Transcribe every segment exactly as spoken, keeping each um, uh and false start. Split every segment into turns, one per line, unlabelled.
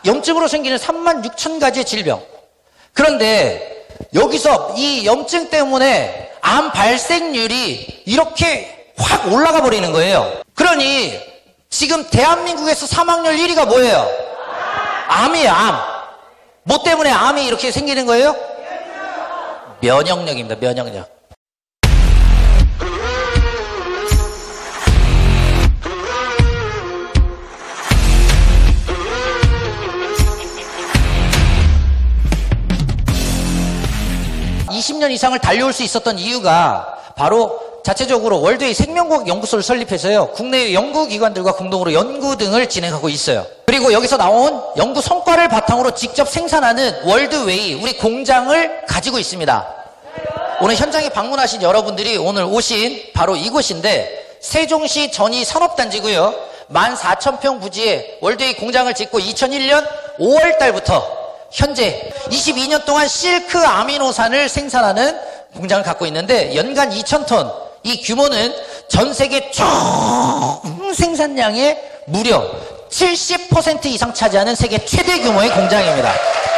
염증으로 생기는 삼만 육천 가지의 질병. 그런데 여기서 이 염증 때문에 암 발생률이 이렇게 확 올라가 버리는 거예요. 그러니 지금 대한민국에서 사망률 일 위가 뭐예요? 암이에요, 암. 뭐 때문에 암이 이렇게 생기는 거예요? 면역력입니다, 면역력. 이십 년 이상을 달려올 수 있었던 이유가 바로 자체적으로 월드웨이 생명과학 연구소를 설립해서요, 국내의 연구기관들과 공동으로 연구 등을 진행하고 있어요. 그리고 여기서 나온 연구 성과를 바탕으로 직접 생산하는 월드웨이, 우리 공장을 가지고 있습니다. 오늘 현장에 방문하신 여러분들이 오늘 오신 바로 이곳인데, 세종시 전이 산업단지고요, 만 사천 평 부지에 월드웨이 공장을 짓고 이천일 년 오월 달부터 현재 이십이 년 동안 실크 아미노산을 생산하는 공장을 갖고 있는데, 연간 이천 톤, 이 규모는 전 세계 총 생산량의 무려 칠십 퍼센트 이상 차지하는 세계 최대 규모의 공장입니다.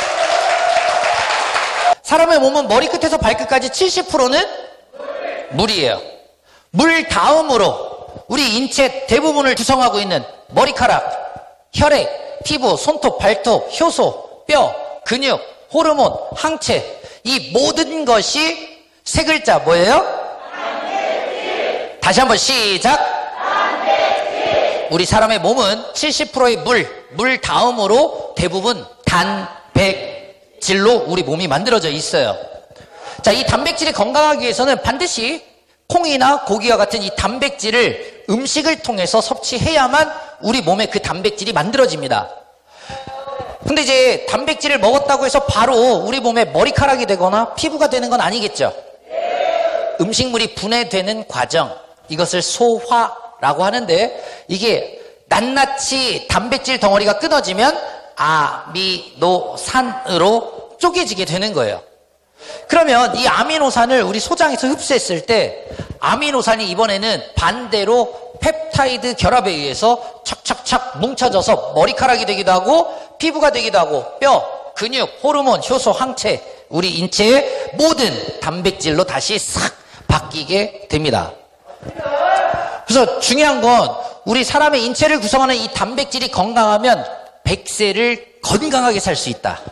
사람의 몸은 머리끝에서 발끝까지 칠십 퍼센트는 물이에요. 물 다음으로 우리 인체 대부분을 구성하고 있는 머리카락, 혈액, 피부, 손톱, 발톱, 효소, 뼈, 근육, 호르몬, 항체, 이 모든 것이 세 글자 뭐예요? 단백질. 다시 한번 시작. 단백질. 우리 사람의 몸은 칠십 퍼센트의 물, 물 다음으로 대부분 단백질로 우리 몸이 만들어져 있어요. 자, 이 단백질이 건강하기 위해서는 반드시 콩이나 고기와 같은 이 단백질을 음식을 통해서 섭취해야만 우리 몸에 그 단백질이 만들어집니다. 근데 이제 단백질을 먹었다고 해서 바로 우리 몸에 머리카락이 되거나 피부가 되는 건 아니겠죠? 음식물이 분해되는 과정, 이것을 소화라고 하는데, 이게 낱낱이 단백질 덩어리가 끊어지면 아미노산으로 쪼개지게 되는 거예요. 그러면 이 아미노산을 우리 소장에서 흡수했을 때, 아미노산이 이번에는 반대로 펩타이드 결합에 의해서 착착착 뭉쳐져서 머리카락이 되기도 하고 피부가 되기도 하고 뼈, 근육, 호르몬, 효소, 항체, 우리 인체의 모든 단백질로 다시 싹 바뀌게 됩니다. 그래서 중요한 건 우리 사람의 인체를 구성하는 이 단백질이 건강하면 백 세를 건강하게 살 수 있다.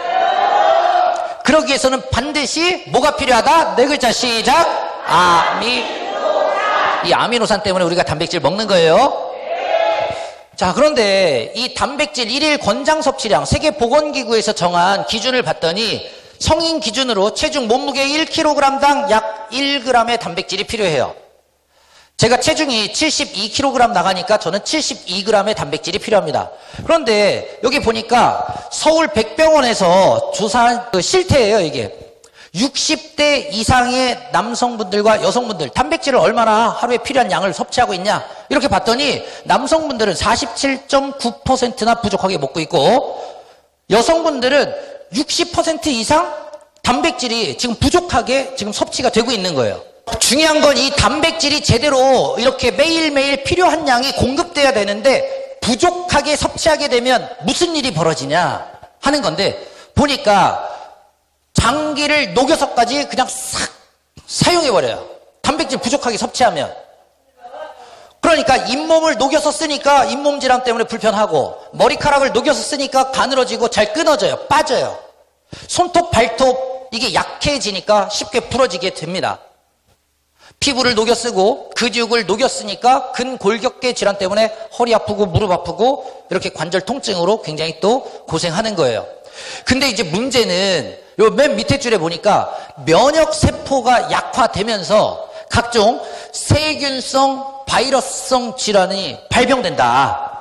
그러기 위해서는 반드시 뭐가 필요하다? 네 글자 시작. 아미노산. 이 아미노산 때문에 우리가 단백질 먹는 거예요. 자, 그런데 이 단백질 일일 권장 섭취량, 세계보건기구에서 정한 기준을 봤더니 성인 기준으로 체중 몸무게 일 킬로그램당 약 일 그램의 단백질이 필요해요. 제가 체중이 칠십이 킬로그램 나가니까 저는 칠십이 그램의 단백질이 필요합니다. 그런데 여기 보니까 서울 백병원에서 조사한 그 실태예요, 이게. 육십 대 이상의 남성분들과 여성분들 단백질을 얼마나 하루에 필요한 양을 섭취하고 있냐, 이렇게 봤더니 남성분들은 사십칠 점 구 퍼센트나 부족하게 먹고 있고, 여성분들은 육십 퍼센트 이상 단백질이 지금 부족하게 지금 섭취가 되고 있는 거예요. 중요한 건 이 단백질이 제대로 이렇게 매일매일 필요한 양이 공급돼야 되는데 부족하게 섭취하게 되면 무슨 일이 벌어지냐 하는 건데, 보니까 장기를 녹여서까지 그냥 싹 사용해버려요. 단백질 부족하게 섭취하면. 그러니까 잇몸을 녹여서 쓰니까 잇몸 질환 때문에 불편하고, 머리카락을 녹여서 쓰니까 가늘어지고 잘 끊어져요. 빠져요. 손톱, 발톱 이게 약해지니까 쉽게 부러지게 됩니다. 피부를 녹여 쓰고 근육을 녹여 쓰니까 근골격계 질환 때문에 허리 아프고 무릎 아프고 이렇게 관절 통증으로 굉장히 또 고생하는 거예요. 근데 이제 문제는 요 맨 밑에 줄에 보니까 면역세포가 약화되면서 각종 세균성, 바이러스성 질환이 발병된다.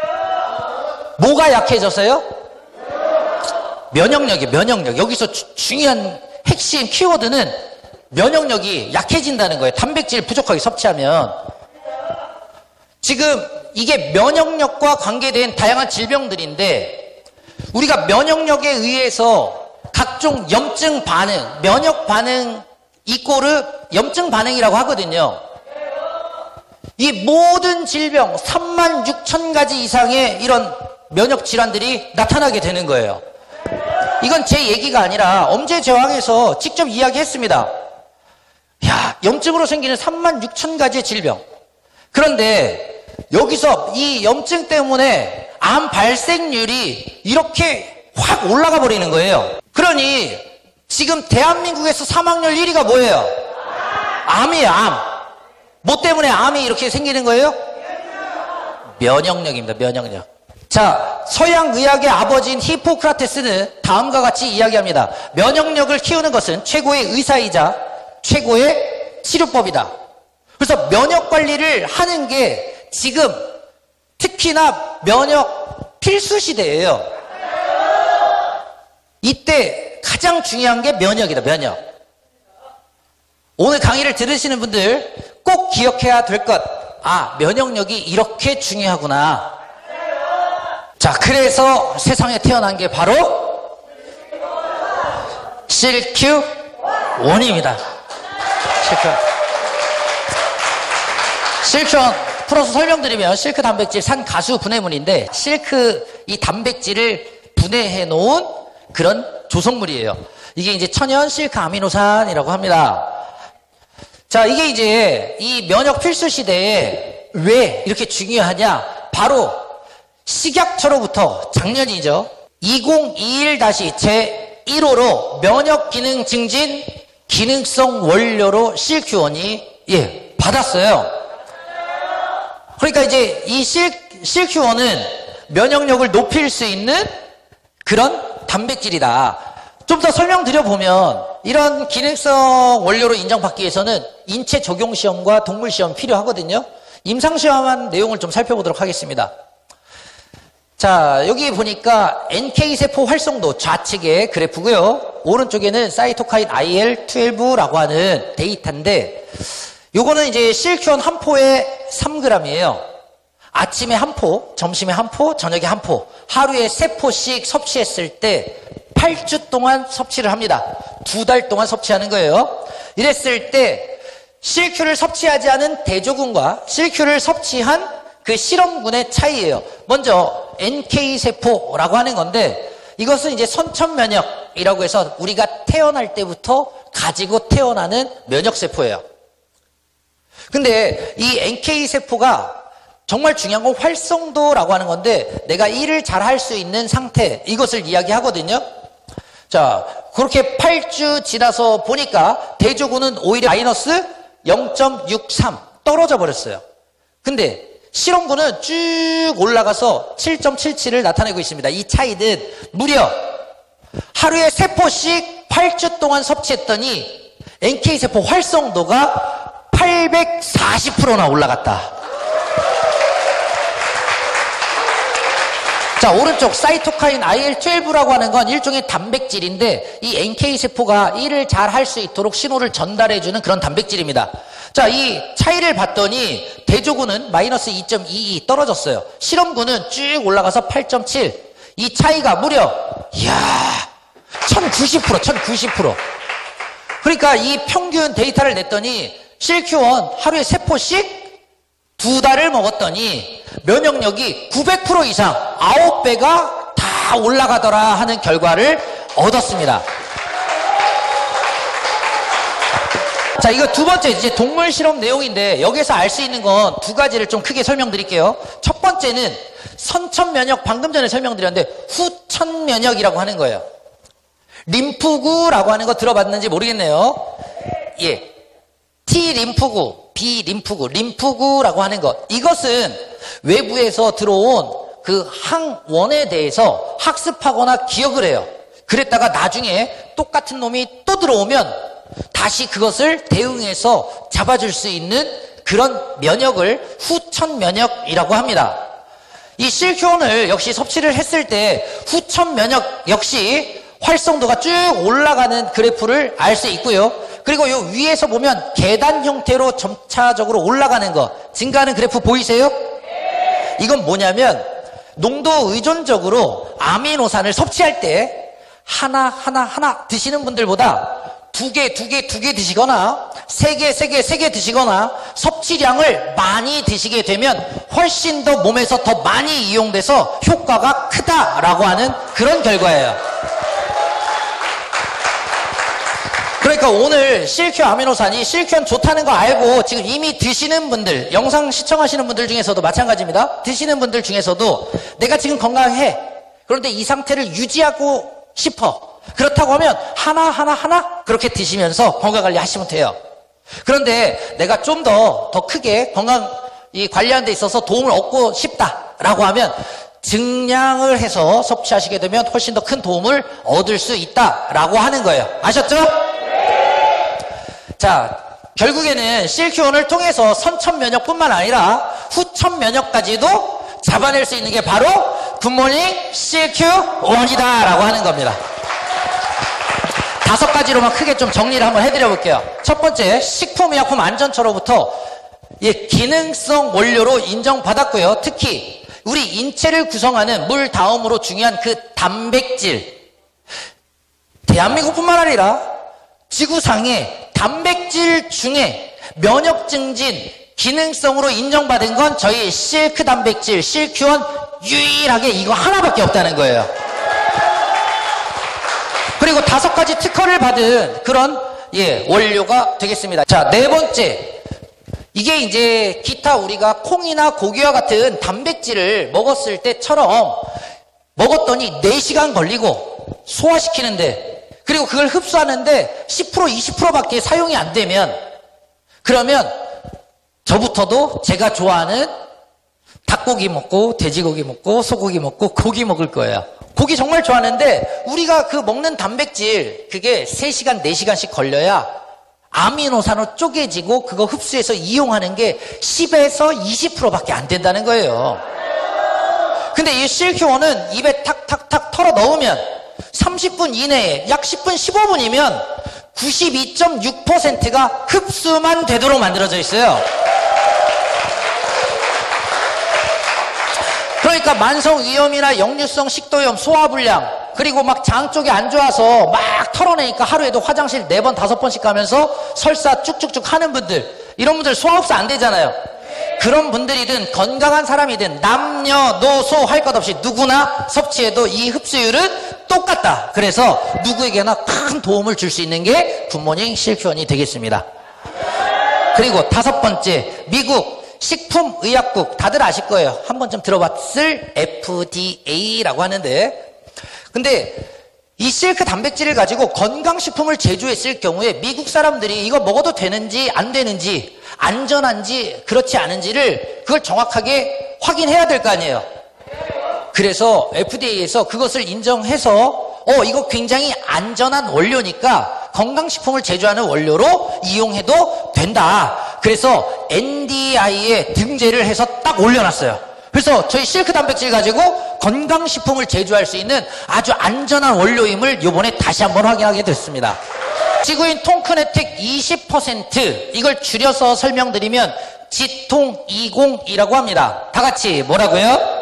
뭐가 약해져서요? 면역력이, 면역력. 여기서 주, 중요한 핵심 키워드는 면역력이 약해진다는 거예요. 단백질 부족하게 섭취하면. 지금 이게 면역력과 관계된 다양한 질병들인데, 우리가 면역력에 의해서 각종 염증 반응, 면역 반응 이꼬르 염증 반응이라고 하거든요. 이 모든 질병 삼만 육천 가지 이상의 이런 면역 질환들이 나타나게 되는 거예요. 이건 제 얘기가 아니라 엄제제왕에서 직접 이야기했습니다. 야, 염증으로 생기는 삼만 육천 가지의 질병. 그런데 여기서 이 염증 때문에 암 발생률이 이렇게 확 올라가 버리는 거예요. 그러니 지금 대한민국에서 사망률 일 위가 뭐예요? 암이에요, 암. 뭐 때문에 암이 이렇게 생기는 거예요? 면역력입니다, 면역력. 자, 서양 의학의 아버지인 히포크라테스는 다음과 같이 이야기합니다. 면역력을 키우는 것은 최고의 의사이자 최고의 치료법이다. 그래서 면역 관리를 하는 게 지금 특히나 면역 필수 시대예요. 이때 가장 중요한 게 면역이다, 면역. 오늘 강의를 들으시는 분들 꼭 기억해야 될 것. 아, 면역력이 이렇게 중요하구나. 자, 그래서 세상에 태어난 게 바로 실큐원입니다. 실큐원. 실큐원 풀어서 설명드리면 실크 단백질 산 가수 분해물인데 실크 이 단백질을 분해해 놓은 그런 조성물이에요. 이게 이제 천연 실크 아미노산이라고 합니다. 자, 이게 이제 이 면역 필수 시대에 왜 이렇게 중요하냐? 바로 식약처로부터 작년이죠. 이천이십일 제일 호로 면역 기능 증진 기능성 원료로 실큐원이 예, 받았어요. 그러니까 이제 이 실, 실큐원은 면역력을 높일 수 있는 그런 단백질이다. 좀 더 설명드려보면 이런 기능성 원료로 인정받기 위해서는 인체 적용 시험과 동물 시험 필요하거든요. 임상 시험한 내용을 좀 살펴보도록 하겠습니다. 자, 여기 보니까 엔케이 세포 활성도 좌측에 그래프고요. 오른쪽에는 사이토카인 아이엘 십이라고 하는 데이터인데 요거는 이제 실큐원 한 포에 삼 그램이에요. 아침에 한 포, 점심에 한 포, 저녁에 한 포. 하루에 세 포씩 섭취했을 때 팔 주 동안 섭취를 합니다. 두 달 동안 섭취하는 거예요. 이랬을 때 실큐를 섭취하지 않은 대조군과 실큐를 섭취한 그 실험군의 차이예요. 먼저 엔케이 세포라고 하는 건데 이것은 이제 선천면역이라고 해서 우리가 태어날 때부터 가지고 태어나는 면역세포예요. 근데 이 엔케이 세포가 정말 중요한 건 활성도라고 하는 건데 내가 일을 잘 할 수 있는 상태 이것을 이야기하거든요. 자, 그렇게 팔 주 지나서 보니까 대조군은 오히려 마이너스 영 점 육삼 떨어져 버렸어요. 근데 실험군은 쭉 올라가서 칠 점 칠칠을 나타내고 있습니다. 이 차이는 무려 하루에 세 포씩 팔 주 동안 섭취했더니 엔케이 세포 활성도가 팔백사십 퍼센트나 올라갔다. 자, 오른쪽 사이토카인 아이엘 십이라고 하는 건 일종의 단백질인데 이 엔케이 세포가 일을 잘 할 수 있도록 신호를 전달해주는 그런 단백질입니다. 자, 이 차이를 봤더니 대조군은 마이너스 이 점 이이 떨어졌어요. 실험군은 쭉 올라가서 팔 점 칠. 이 차이가 무려 이야 천구십 퍼센트, 천구십 퍼센트. 그러니까 이 평균 데이터를 냈더니 실큐원 하루에 세 포씩 두 달을 먹었더니 면역력이 구백 퍼센트 이상 아홉 배가 다 올라가더라 하는 결과를 얻었습니다. 자, 이거 두 번째 이제 동물 실험 내용인데 여기서 알 수 있는 건 두 가지를 좀 크게 설명드릴게요. 첫 번째는 선천면역, 방금 전에 설명드렸는데 후천면역이라고 하는 거예요. 림프구라고 하는 거 들어봤는지 모르겠네요. 예, T 림프구, B 림프구, 림프구라고 하는 것. 이것은 외부에서 들어온 그 항원에 대해서 학습하거나 기억을 해요. 그랬다가 나중에 똑같은 놈이 또 들어오면 다시 그것을 대응해서 잡아줄 수 있는 그런 면역을 후천면역이라고 합니다. 이 실큐원을 역시 섭취를 했을 때 후천면역 역시 활성도가 쭉 올라가는 그래프를 알 수 있고요. 그리고 요 위에서 보면 계단 형태로 점차적으로 올라가는 거, 증가하는 그래프 보이세요? 이건 뭐냐면 농도 의존적으로 아미노산을 섭취할 때 하나 하나 하나 드시는 분들보다 두 개, 두 개, 두 개 드시거나 세 개, 세 개, 세 개 드시거나 섭취량을 많이 드시게 되면 훨씬 더 몸에서 더 많이 이용돼서 효과가 크다라고 하는 그런 결과예요. 그러니까 오늘 실큐 아미노산이 실큐엔 좋다는 거 알고 지금 이미 드시는 분들, 영상 시청하시는 분들 중에서도 마찬가지입니다. 드시는 분들 중에서도 내가 지금 건강해. 그런데 이 상태를 유지하고 싶어. 그렇다고 하면 하나하나 하나 그렇게 드시면서 건강관리 하시면 돼요. 그런데 내가 좀 더 더 크게 건강 이 관리하는 데 있어서 도움을 얻고 싶다라고 하면 증량을 해서 섭취하시게 되면 훨씬 더 큰 도움을 얻을 수 있다라고 하는 거예요. 아셨죠? 네. 자, 결국에는 실큐원을 통해서 선천 면역뿐만 아니라 후천 면역까지도 잡아낼 수 있는 게 바로 굿모닝 실큐원이다라고 하는 겁니다. 다섯 가지로만 크게 좀 정리를 한번 해드려 볼게요. 첫 번째, 식품의약품 안전처로부터 예, 기능성 원료로 인정받았고요. 특히 우리 인체를 구성하는 물 다음으로 중요한 그 단백질, 대한민국뿐만 아니라 지구상에 단백질 중에 면역 증진 기능성으로 인정받은 건 저희 실크 단백질, 실큐원 유일하게 이거 하나밖에 없다는 거예요. 그리고 다섯 가지 특허를 받은 그런 예, 원료가 되겠습니다. 자, 네 번째. 이게 이제 기타 우리가 콩이나 고기와 같은 단백질을 먹었을 때처럼 먹었더니 네 시간 걸리고 소화시키는데, 그리고 그걸 흡수하는데 십 퍼센트, 이십 퍼센트밖에 사용이 안 되면, 그러면 저부터도 제가 좋아하는 닭고기 먹고 돼지고기 먹고 소고기 먹고 고기 먹을 거예요. 고기 정말 좋아하는데 우리가 그 먹는 단백질 그게 세 시간, 네 시간씩 걸려야 아미노산으로 쪼개지고 그거 흡수해서 이용하는 게 십에서 이십 퍼센트밖에 안 된다는 거예요. 근데 이 실큐원은 입에 탁탁탁 털어 넣으면 삼십 분 이내에 약 십 분, 십오 분이면 구십이 점 육 퍼센트가 흡수만 되도록 만들어져 있어요. 그러니까 만성위염이나 역류성 식도염, 소화불량, 그리고 막 장 쪽이 안 좋아서 막 털어내니까 하루에도 화장실 네 번, 다섯 번씩 가면서 설사 쭉쭉쭉 하는 분들, 이런 분들 소화 흡수 안 되잖아요. 그런 분들이든 건강한 사람이든 남녀노소 할 것 없이 누구나 섭취해도 이 흡수율은 똑같다. 그래서 누구에게나 큰 도움을 줄 수 있는 게 굿모닝 실큐원이 되겠습니다. 그리고 다섯 번째, 미국 식품의약국, 다들 아실 거예요. 한 번쯤 들어봤을 에프디에이라고 하는데, 근데 이 실크 단백질을 가지고 건강식품을 제조했을 경우에 미국 사람들이 이거 먹어도 되는지 안 되는지, 안전한지 그렇지 않은지를 그걸 정확하게 확인해야 될 거 아니에요. 그래서 에프디에이에서 그것을 인정해서 어 이거 굉장히 안전한 원료니까 건강식품을 제조하는 원료로 이용해도 된다. 그래서 엔디아이에 등재를 해서 딱 올려놨어요. 그래서 저희 실크 단백질 가지고 건강식품을 제조할 수 있는 아주 안전한 원료임을 이번에 다시 한번 확인하게 됐습니다. 지구인 통크네텍 이십 퍼센트, 이걸 줄여서 설명드리면 지통이공이라고 합니다. 다 같이 뭐라고요?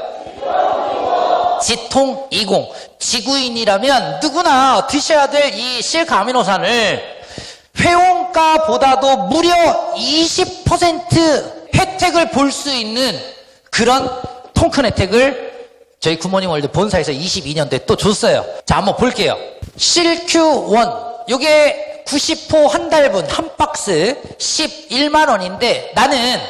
지통이공. 지구인이라면 누구나 드셔야 될 이 실크 아미노산을 회원가보다도 무려 이십 퍼센트 혜택을 볼 수 있는 그런 통큰 혜택을 저희 굿모닝 월드 본사에서 이십이 년도에 또 줬어요. 자, 한번 볼게요. 실큐원, 요게 구십 호 한 달분 한 박스 십일만 원인데 나는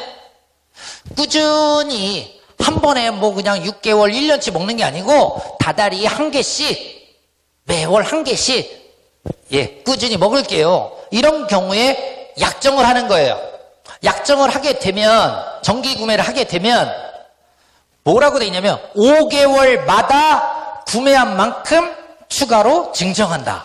꾸준히 한 번에 뭐 그냥 육 개월, 일 년치 먹는 게 아니고 다달이 한 개씩, 매월 한 개씩 예, 꾸준히 먹을게요. 이런 경우에 약정을 하는 거예요. 약정을 하게 되면, 정기 구매를 하게 되면 뭐라고 돼 있냐면 오 개월마다 구매한 만큼 추가로 증정한다.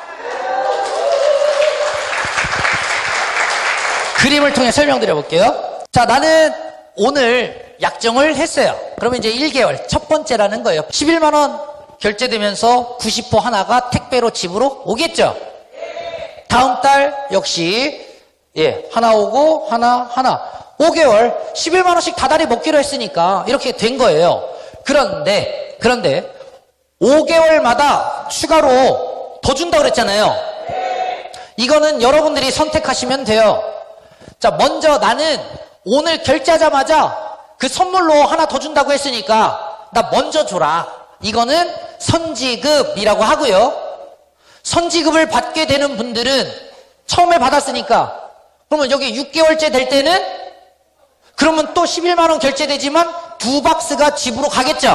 그림을 통해 설명드려 볼게요. 자, 나는 오늘 약정을 했어요. 그러면 이제 일 개월, 첫 번째라는 거예요. 십일만 원 결제되면서 구십 호 하나가 택배로 집으로 오겠죠? 다음 달 역시 예, 하나 오고 하나 하나 오 개월 십일만 원씩 다달이 먹기로 했으니까 이렇게 된 거예요. 그런데 그런데 오 개월마다 추가로 더 준다고 그랬잖아요. 이거는 여러분들이 선택하시면 돼요. 자, 먼저 나는 오늘 결제하자마자 그 선물로 하나 더 준다고 했으니까 나 먼저 줘라. 이거는 선지급이라고 하고요. 선지급을 받게 되는 분들은 처음에 받았으니까 그러면 여기 육 개월째 될 때는 그러면 또 십일만 원 결제되지만 두 박스가 집으로 가겠죠?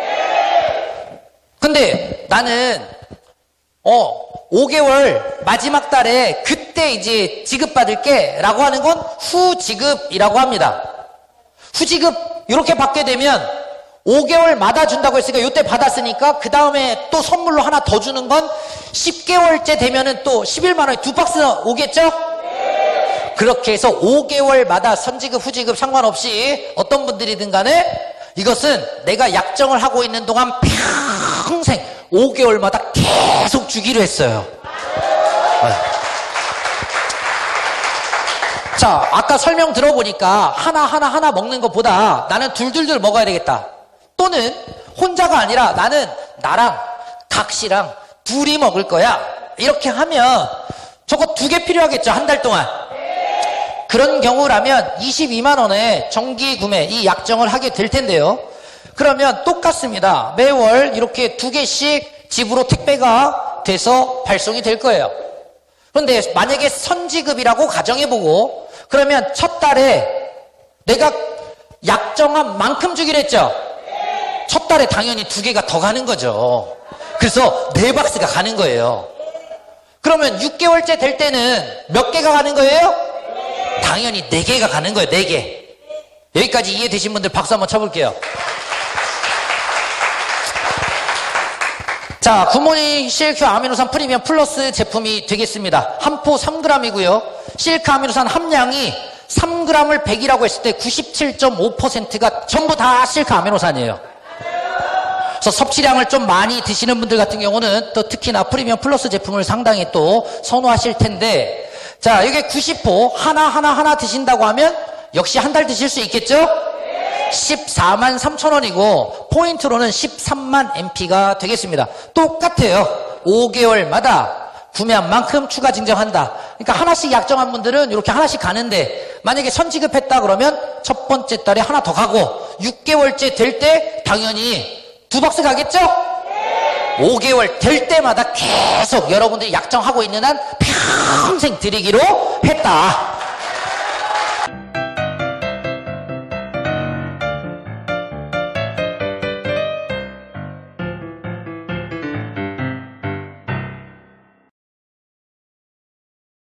근데 나는 어 오 개월 마지막 달에 그때 이제 지급받을게 라고 하는 건 후지급이라고 합니다. 후지급 이렇게 받게 되면 오 개월마다 준다고 했으니까 이때 받았으니까 그 다음에 또 선물로 하나 더 주는 건 십 개월째 되면은 또 십일만 원에 두 박스 오겠죠? 그렇게 해서 오 개월마다 선지급 후지급 상관없이 어떤 분들이든 간에 이것은 내가 약정을 하고 있는 동안 평생 오 개월마다 계속 주기로 했어요. 자, 아까 설명 들어보니까 하나하나 하나 먹는 것보다 나는 둘둘둘 먹어야 되겠다. 또는 혼자가 아니라 나는 나랑 각시랑 둘이 먹을 거야. 이렇게 하면 저거 두 개 필요하겠죠, 한 달 동안. 그런 경우라면 이십이만 원에 정기 구매 이 약정을 하게 될 텐데요. 그러면 똑같습니다. 매월 이렇게 두 개씩 집으로 택배가 돼서 발송이 될 거예요. 그런데 만약에 선지급이라고 가정해보고 그러면 첫 달에 내가 약정한 만큼 주기로 했죠. 첫 달에 당연히 두 개가 더 가는 거죠. 그래서 네 박스가 가는 거예요. 그러면 육 개월째 될 때는 몇 개가 가는 거예요? 당연히 네 개가 가는 거예요. 네 개. 여기까지 이해되신 분들 박수 한번 쳐볼게요. 자, 굿모닝 실크 아미노산 프리미엄 플러스 제품이 되겠습니다. 한 포 삼 그램이고요. 실크 아미노산 함량이 삼 그램을 백이라고 했을 때 구십칠 점 오 퍼센트가 전부 다 실크 아미노산이에요. 그래서 섭취량을 좀 많이 드시는 분들 같은 경우는 또 특히나 프리미엄 플러스 제품을 상당히 또 선호하실 텐데, 자, 이게 구십 포 하나하나 하나 드신다고 하면 역시 한 달 드실 수 있겠죠? 십사만 삼천 원이고 포인트로는 십삼만 엠피가 되겠습니다. 똑같아요. 오 개월마다 구매한 만큼 추가 증정한다. 그러니까 하나씩 약정한 분들은 이렇게 하나씩 가는데 만약에 선지급했다 그러면 첫 번째 달에 하나 더 가고 육 개월째 될 때 당연히 두 박스 가겠죠? 오 개월 될 때마다 계속 여러분들이 약정하고 있는 한 평생 드리기로 했다.